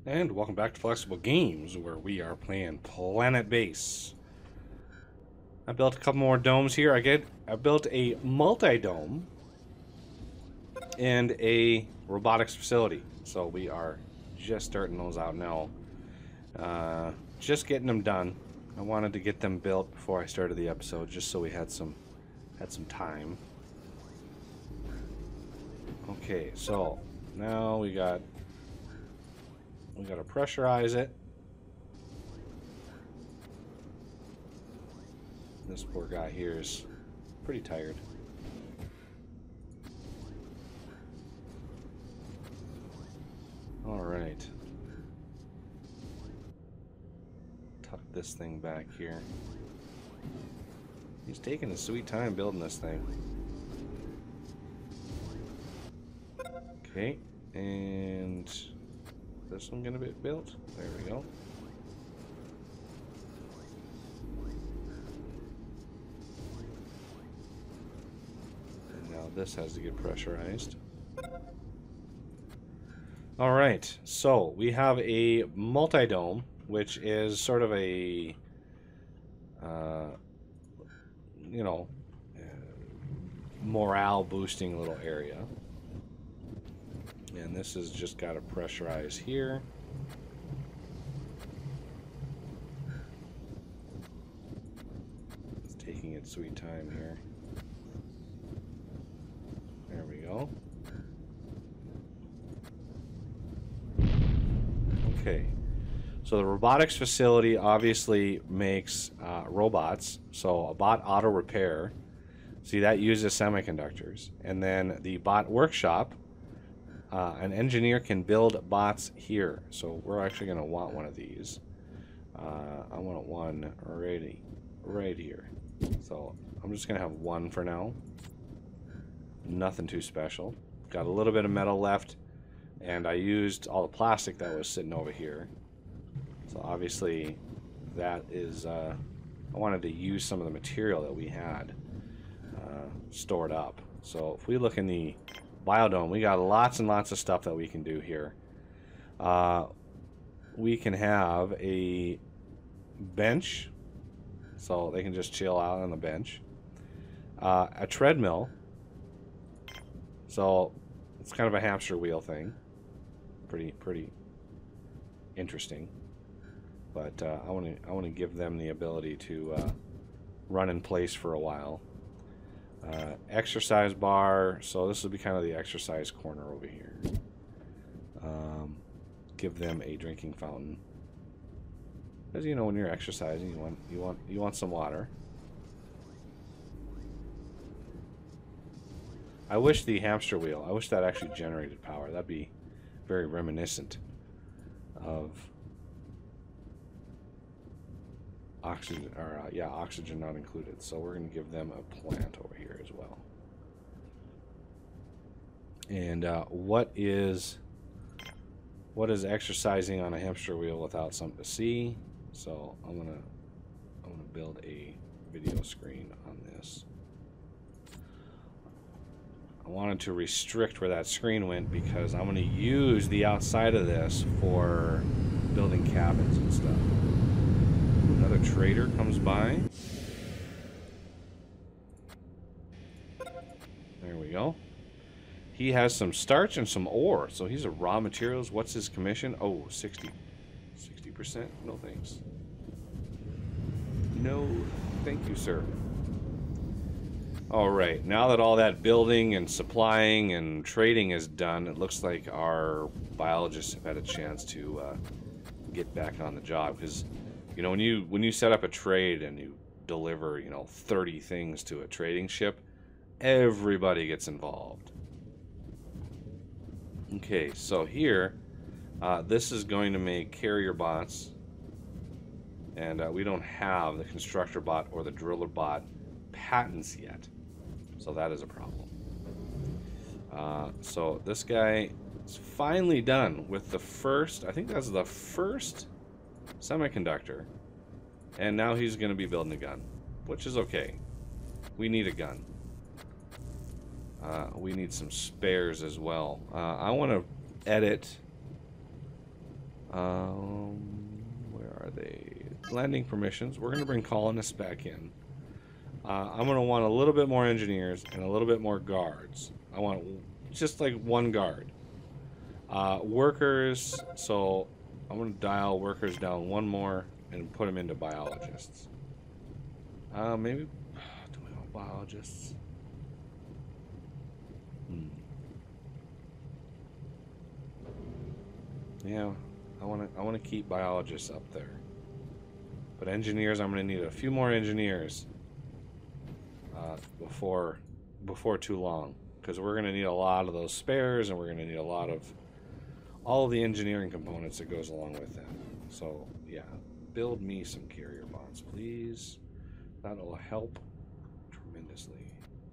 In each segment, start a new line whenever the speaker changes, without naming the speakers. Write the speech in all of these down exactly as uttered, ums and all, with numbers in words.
And welcome back to Flexible Games, where we are playing Planet Base. I built a couple more domes here. I get I built a multi-dome and a robotics facility. So we are just starting those out now. Uh, just getting them done. I wanted to get them built before I started the episode, just so we had some had some time. Okay, so now we got we got to pressurize it. This poor guy here is pretty tired. All right. Tuck this thing back here. He's taking a sweet time building this thing. Okay, and this one gonna be built. There we go. And now this has to get pressurized. All right, so we have a multi-dome, which is sort of a, uh, you know, morale boosting little area. And this has just got to pressurize here. It's taking its sweet time here. There we go. Okay. So the robotics facility obviously makes uh, robots. So a bot auto repair. See, that uses semiconductors. And then the bot workshop. Uh, an engineer can build bots here, so we're actually going to want one of these. Uh, I want one already, right here. So I'm just going to have one for now. Nothing too special. Got a little bit of metal left, and I used all the plastic that was sitting over here. So obviously, that is. Uh, I wanted to use some of the material that we had uh, stored up. So if we look in the Biodome, we got lots and lots of stuff that we can do here. Uh, we can have a bench, so they can just chill out on the bench. Uh, a treadmill, so it's kind of a hamster wheel thing. Pretty, pretty interesting. But uh, I want to, I want to give them the ability to uh, run in place for a while. Uh, exercise bar, so this will be kind of the exercise corner over here. Um, give them a drinking fountain, because you know when you're exercising, you want you want you want some water. I wish the hamster wheel. I wish that actually generated power. That'd be very reminiscent of oxygen, or uh, yeah, oxygen not included. So we're going to give them a plant over here as well. And uh, what is what is exercising on a hamster wheel without something to see? So I'm gonna I'm gonna build a video screen on this. I wanted to restrict where that screen went because I'm going to use the outside of this for building cabins and stuff. Another trader comes by. There we go. He has some starch and some ore, so he's a raw materials. What's his commission? Oh, sixty. sixty percent? No thanks. No, thank you, sir. All right, now that all that building and supplying and trading is done, it looks like our biologists have had a chance to uh, get back on the job, because you know, when you when you set up a trade and you deliver, you know, thirty things to a trading ship, everybody gets involved. Okay, so here, uh, this is going to make carrier bots, and uh, we don't have the constructor bot or the driller bot patents yet, so that is a problem. Uh, so this guy is finally done with the first, I think that's the first semiconductor, and now he's going to be building a gun, which is okay. We need a gun. Uh, we need some spares as well. Uh, I want to edit Um, where are they? Landing permissions. We're going to bring colonists back in. Uh, I'm going to want a little bit more engineers and a little bit more guards. I want just like one guard. Uh, workers, so I'm going to dial workers down one more and put them into biologists. Uh, maybe, do we want biologists? Hmm. Yeah, I want to I want to keep biologists up there. But engineers, I'm going to need a few more engineers uh, before before too long, because we're going to need a lot of those spares, and we're going to need a lot of all of the engineering components that goes along with that. So yeah, build me some carrier bonds, please. That'll help tremendously.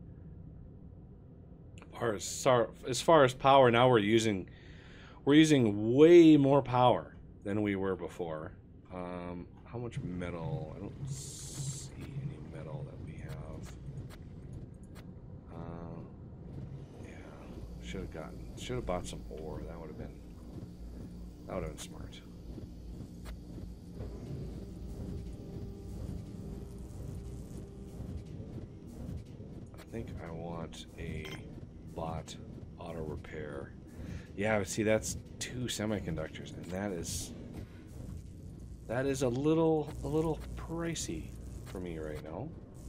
As far as, as far as power, now we're using we're using way more power than we were before. Um, how much metal? I don't see any metal that we have. Uh, yeah, should have gotten, should have bought some ore. That would have been, that would have been smart. I think I want a bot auto repair. Yeah, see, that's two semiconductors, and that is that is a little a little pricey for me right now.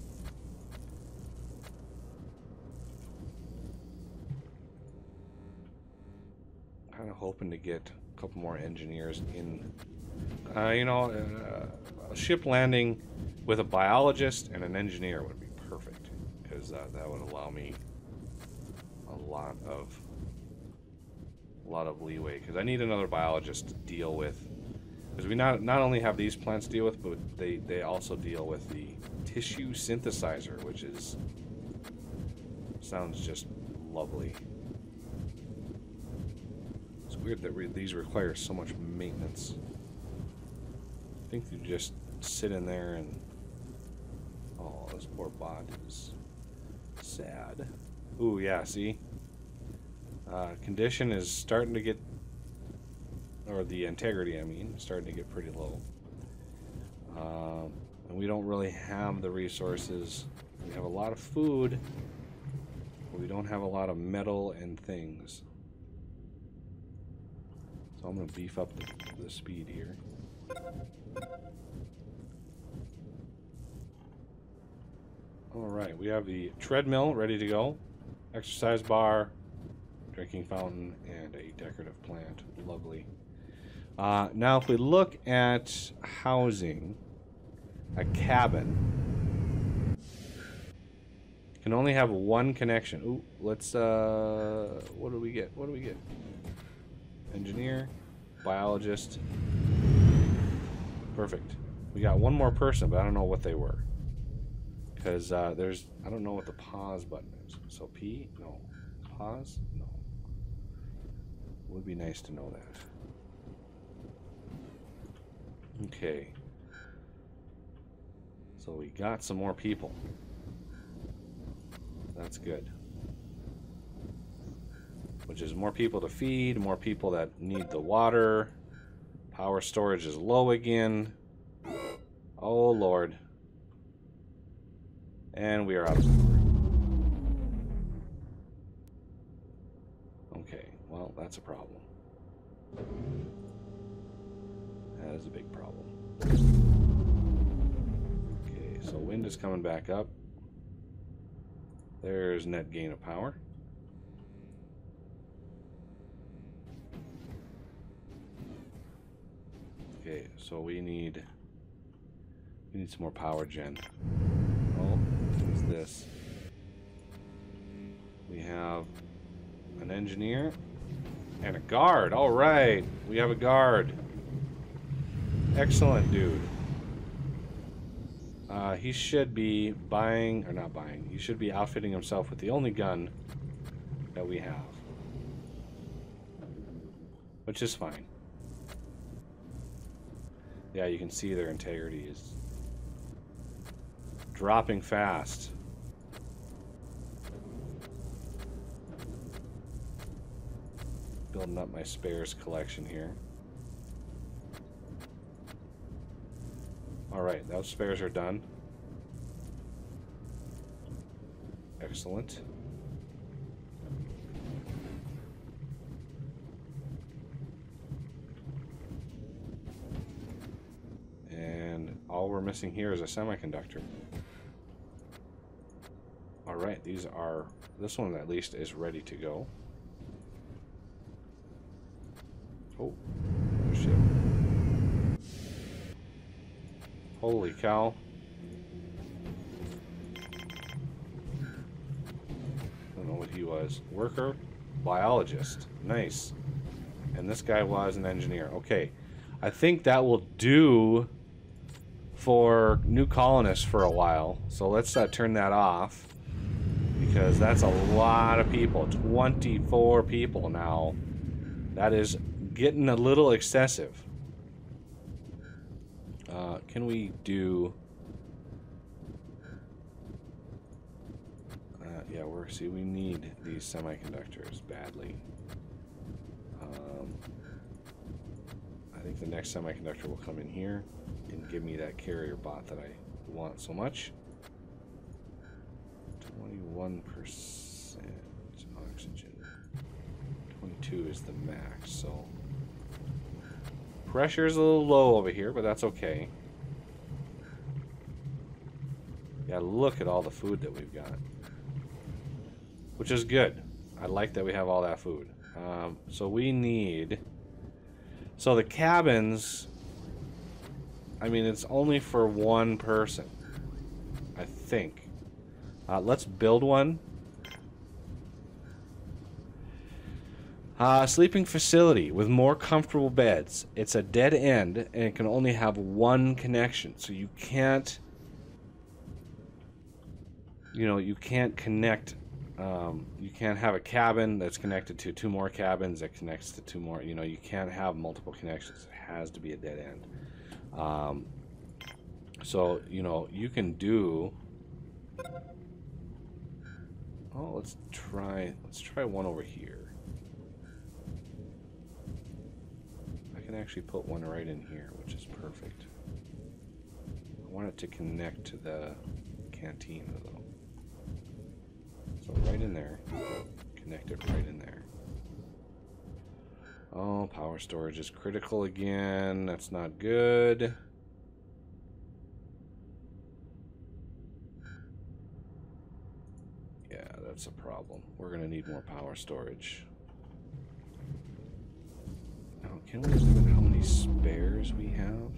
Kind of hoping to get a couple more engineers in. Uh, you know, uh, a ship landing with a biologist and an engineer would be perfect, because uh, that would allow me a lot of a lot of leeway, because I need another biologist to deal with, because we not not only have these plants to deal with, but they they also deal with the tissue synthesizer, which is sounds just lovely. It's weird that re these require so much maintenance. I think you just sit in there and, oh, this poor bot is sad. Ooh, yeah, see? Uh, condition is starting to get, or the integrity, I mean, starting to get pretty low. Um, and we don't really have the resources. We have a lot of food, but we don't have a lot of metal and things. So I'm going to beef up the, the speed here. Alright, we have the treadmill ready to go. Exercise bar, drinking fountain, and a decorative plant. Lovely. Uh, now, if we look at housing, a cabin can only have one connection. Ooh, let's, uh, what do we get? What do we get? Engineer, biologist. Perfect. We got one more person, but I don't know what they were. Because uh, there's, I don't know what the pause button is. So P? No. Pause? No. Would be nice to know that. Okay. So we got some more people. That's good. Which is more people to feed, more people that need the water. Power storage is low again. Oh, Lord. And we are out of power. Okay, well, that's a problem. That is a big problem. Okay, so wind is coming back up. There's net gain of power. Okay, so we need we need some more power gen. Oh, what's this? We have an engineer and a guard. All right, we have a guard. Excellent, dude. Uh, he should be buying, or not buying, he should be outfitting himself with the only gun that we have. Which is fine. Yeah, you can see their integrity is dropping fast. Building up my spares collection here. right, those spares are done. Excellent. And all we're missing here is a semiconductor. All right, these are, this one at least is ready to go. Oh, oh shit. Holy cow. I don't know what he was. Worker, biologist. Nice. And this guy was an engineer. Okay. I think that will do for new colonists for a while. So let's uh, turn that off. Because that's a lot of people. twenty-four people now. That is getting a little excessive. Uh, can we do... Uh, yeah, we're... See, we need these semiconductors badly. Um, I think the next semiconductor will come in here and give me that carrier bot that I want so much. twenty-one percent oxygen. twenty-two is the max, so... Pressure is a little low over here, but that's okay. Yeah, look at all the food that we've got. Which is good. I like that we have all that food. Um, so we need... So the cabins... I mean, it's only for one person. I think. Uh, let's build one. Uh, sleeping facility with more comfortable beds. It's a dead end, and it can only have one connection. So you can't, you know, you can't connect, um, you can't have a cabin that's connected to two more cabins that connects to two more, you know, you can't have multiple connections. It has to be a dead end. Um, so, you know, you can do, oh, let's try, let's try one over here. I can actually put one right in here, which is perfect. I want it to connect to the canteen, though. So right in there. Connect it right in there. Oh, power storage is critical again. That's not good. Yeah, that's a problem. We're going to need more power storage. Now, can we limit how many spares we have?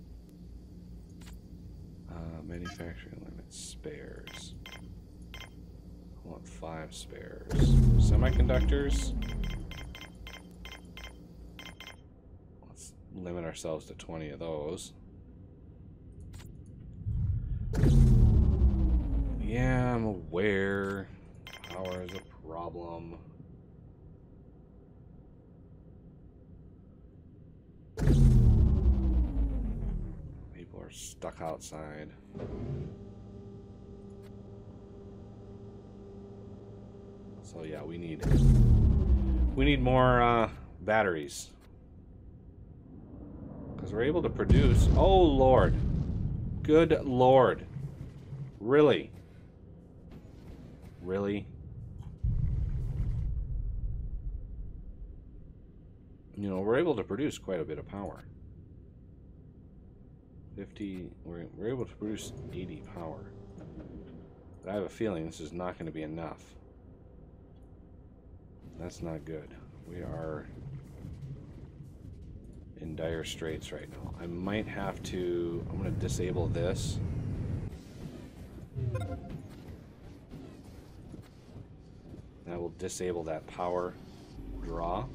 Uh, manufacturing limit spares. I want five spares. Semiconductors. Let's limit ourselves to twenty of those. Yeah, I'm aware. Power is a problem. People are stuck outside. So yeah, we need we need more uh, batteries because we're able to produce. Oh Lord, good Lord, really, really. You know, we're able to produce quite a bit of power. fifty, we're, we're able to produce eighty power. But I have a feeling this is not going to be enough. That's not good. We are in dire straits right now. I might have to, I'm going to disable this. That will disable that power draw.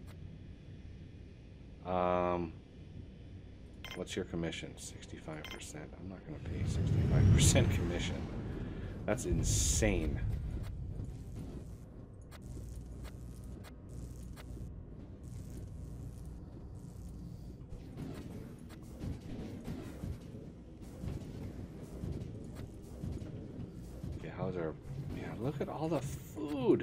Um, what's your commission? sixty-five percent. I'm not going to pay sixty-five percent commission. That's insane. Okay, how's our... Yeah, look at all the food.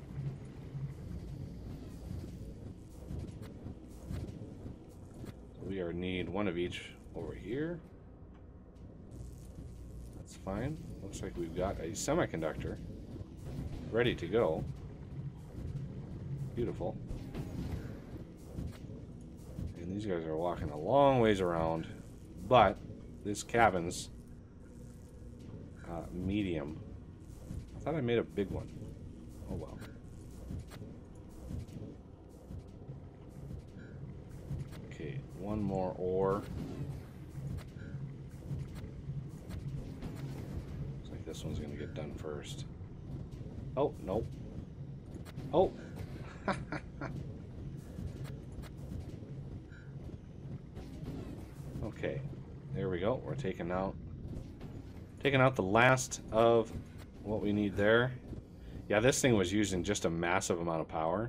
We we are need one of each over here. That's fine. Looks like we've got a semiconductor ready to go. Beautiful. And these guys are walking a long ways around, but this cabin's uh, medium. I thought I made a big one. Oh well. Okay, one more ore. Looks like this one's gonna get done first. Oh, nope. Oh! Okay, there we go. We're taking out taking out the last of what we need there. Yeah, this thing was using just a massive amount of power.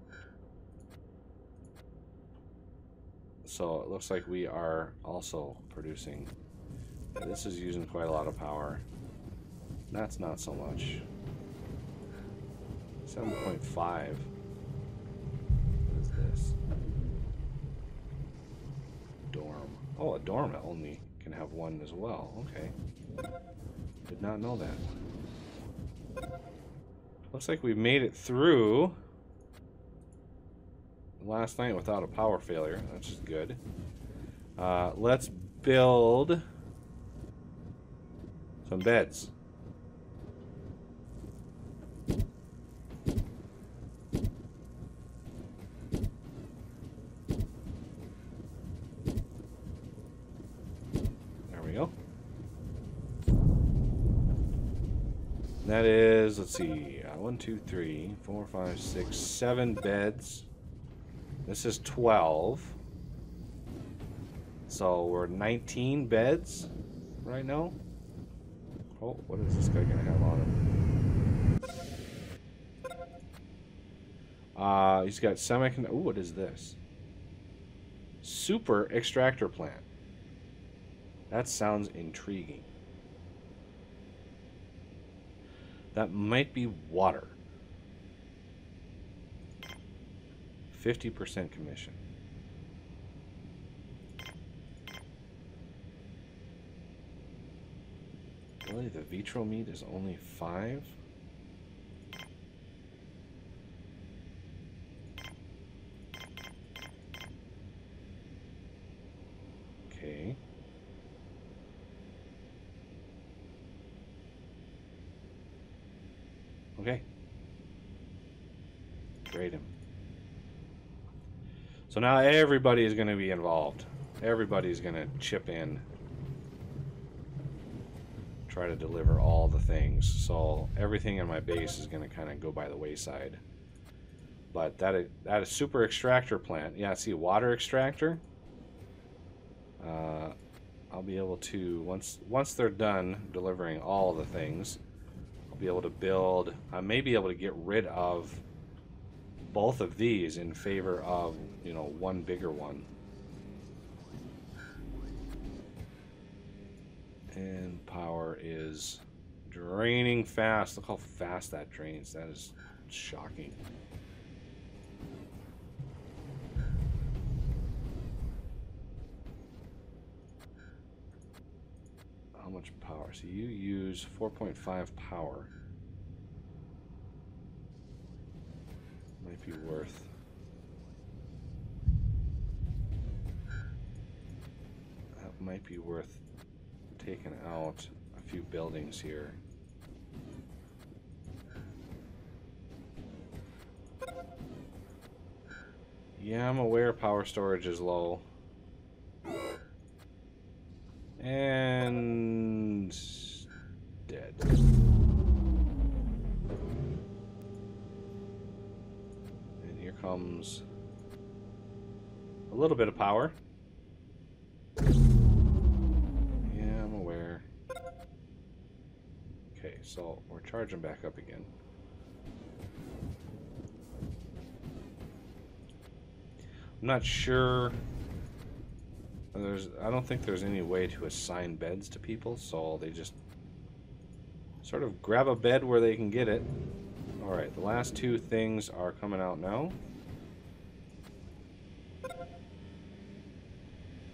So it looks like we are also producing. Yeah, this is using quite a lot of power. That's not so much. seven point five. What is this? Dorm. Oh, a dorm only can have one as well. Okay. Did not know that. Looks like we made it through last night without a power failure. That's just good. Uh, let's build some beds. There we go. That is, let's see, uh, one, two, three, four, five, six, seven beds. This is twelve. So we're nineteen beds right now. Oh, what is this guy gonna have on him? Uh, he's got semiconductor. Ooh, what is this? Super extractor plant. That sounds intriguing. That might be water. fifty percent commission. Really, the vitro meat is only five? Okay. Okay. Trade him. So now everybody is going to be involved. Everybody's going to chip in. Try to deliver all the things. So everything in my base is going to kind of go by the wayside. But that is, that is super extractor plant. Yeah, see, water extractor. Uh, I'll be able to, once once they're done delivering all the things, I'll be able to build, I may be able to get rid of both of these in favor of, you know, one bigger one. And power is draining fast. Look how fast that drains. That is shocking. How much power? So you use four point five power. Might be worth. That might be worth taking out a few buildings here. Yeah, I'm aware power storage is low. And dead. And here comes a little bit of power. Yeah, I'm aware. Okay, so we're charging back up again. I'm not sure. There's, I don't think there's any way to assign beds to people, so they just sort of grab a bed where they can get it. Alright, the last two things are coming out now.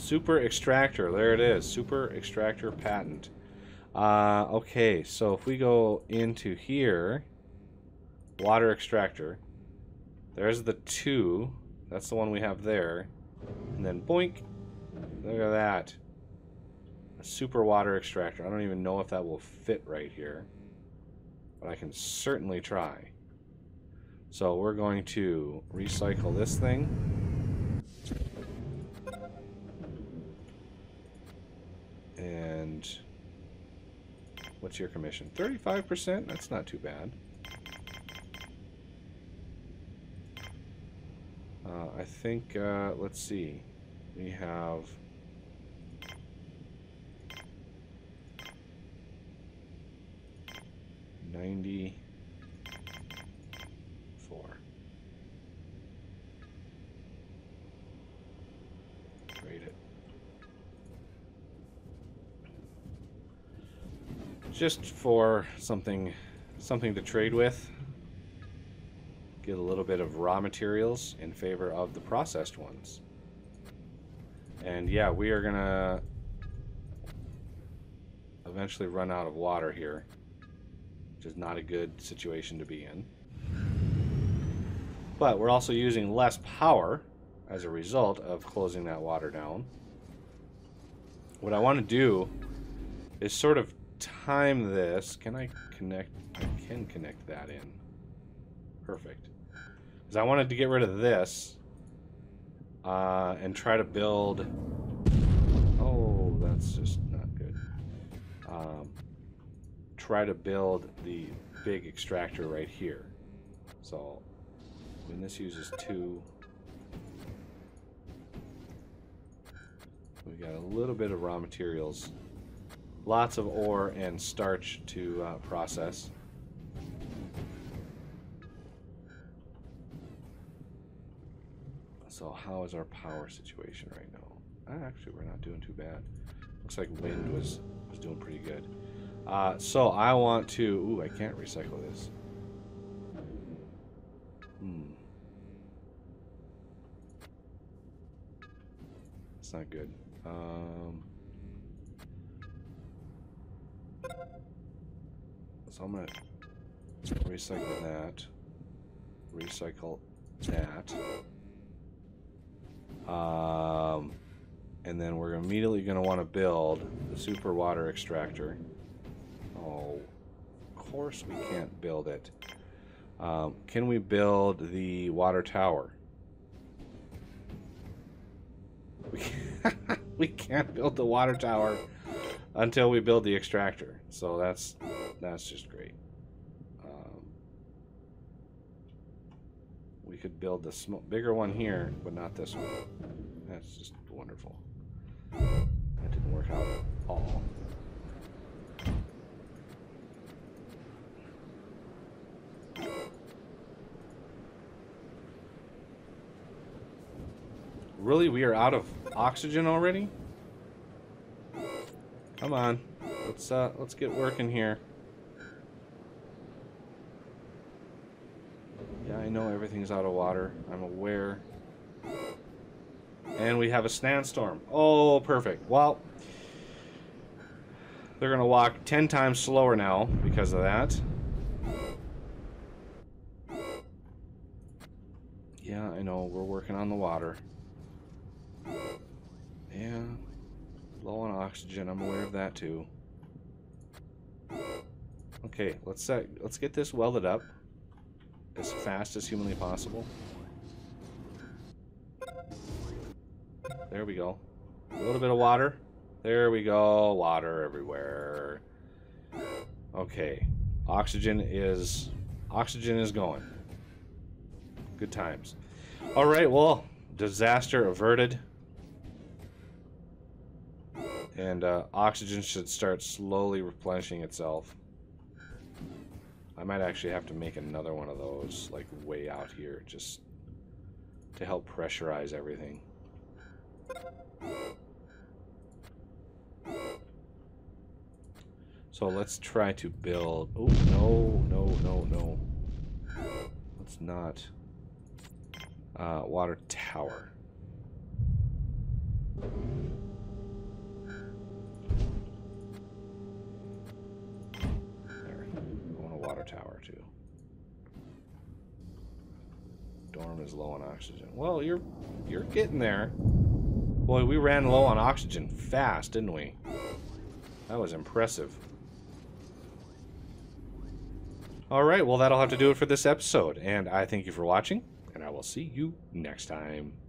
Super extractor. There it is. Super extractor patent. Uh, okay, so if we go into here, water extractor. There's the two. That's the one we have there. And then boink. Look at that. A super water extractor. I don't even know if that will fit right here. But I can certainly try. So we're going to recycle this thing. And what's your commission? thirty-five percent? That's not too bad. Uh, I think, uh, let's see. We have ninety-four. Trade it. Just for something, something to trade with. Get a little bit of raw materials in favor of the processed ones. And yeah, we are gonna eventually run out of water here, which is not a good situation to be in. But we're also using less power as a result of closing that water down. What I want to do is sort of time this. Can I connect? I can connect that in. Perfect. Because I wanted to get rid of this uh, and try to build. Oh, that's just not good. Um, try to build the big extractor right here. So when this uses two, we got a little bit of raw materials, lots of ore and starch to uh, process. So how is our power situation right now? Ah, actually, we're not doing too bad. Looks like wind was, was doing pretty good. Uh, so I want to... Ooh, I can't recycle this. Hmm. It's not good. Um, so I'm going to recycle that. Recycle that. Um, and then we're immediately going to want to build the super water extractor. Oh, of course we can't build it. Um, can we build the water tower? We can't, we can't build the water tower until we build the extractor. So that's that's just great. Um, we could build the sm bigger one here, but not this one. That's just wonderful. That didn't work out at all. Really, we are out of oxygen already? Come on, let's uh, let's get working here. Yeah, I know everything's out of water. I'm aware. And we have a sandstorm. Oh, perfect. Well, they're gonna walk ten times slower now because of that. Yeah, I know. We're working on the water. Yeah, low on oxygen. I'm aware of that too. Okay, let's uh, let's get this welded up as fast as humanly possible. There we go. A little bit of water. There we go. Water everywhere. Okay, oxygen is oxygen is going. Good times. All right. Well, disaster averted. And uh, oxygen should start slowly replenishing itself. I might actually have to make another one of those, like way out here, just to help pressurize everything. So let's try to build... Oh, no, no, no, no. Let's not... Uh, water tower. There. I want a water tower too. Dorm is low on oxygen. Well, you're you're getting there. Boy, we ran low on oxygen fast, didn't we? That was impressive. Alright, well that'll have to do it for this episode. And I thank you for watching, and I will see you next time.